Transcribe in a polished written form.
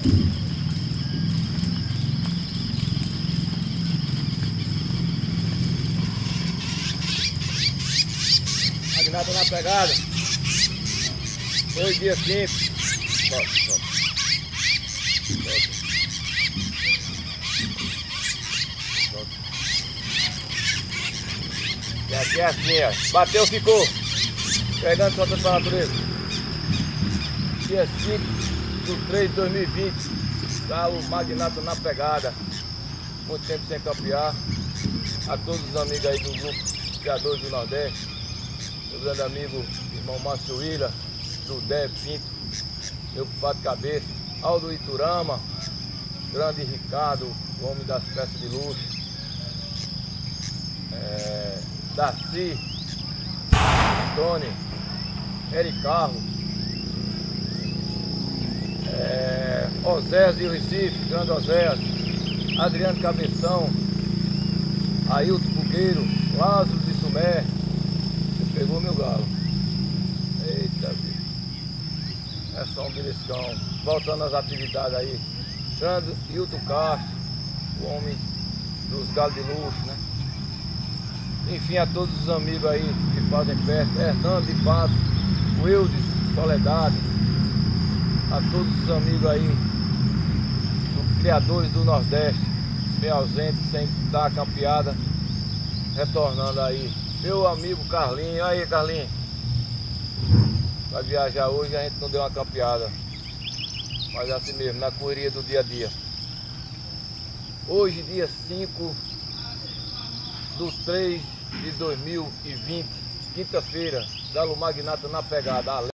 Magnata na pegada. Hoje dia 5. Solta. E aqui é assim, ó. Bateu, ficou. Pegando, soltando para a natureza. Dia 5/3/2020. Galo Magnata na pegada. Muito tempo sem campear. A todos os amigos aí do grupo Criadores do Nordeste. Meu grande amigo, irmão Márcio Willa, do Dé Pinto, meu compadre Cabeça, Aldo Iturama, grande Ricardo, o homem das peças de luxo, Darcy, Tony, Eric Carro, Oséias de Recife, grande Oséias, Adriano Cabeção, Ailton Fogueiro, Lázaro de Sumé. Pegou meu galo. Eita, bicho. É só um beliscão. Voltando às atividades aí. Grande Hilton Castro, o homem dos galos de luxo, né? Enfim, a todos os amigos aí que fazem festa. Hernando de Patos, Wildes, Soledade. A todos os amigos aí do Criadores do Nordeste, bem ausente, sem dar a campeada. Retornando aí. Meu amigo Carlinho, aí Carlinho, vai viajar hoje e a gente não deu uma campeada, mas assim mesmo, na correria do dia a dia. Hoje dia 5/3/2020, quinta-feira, Galo Magnata na pegada.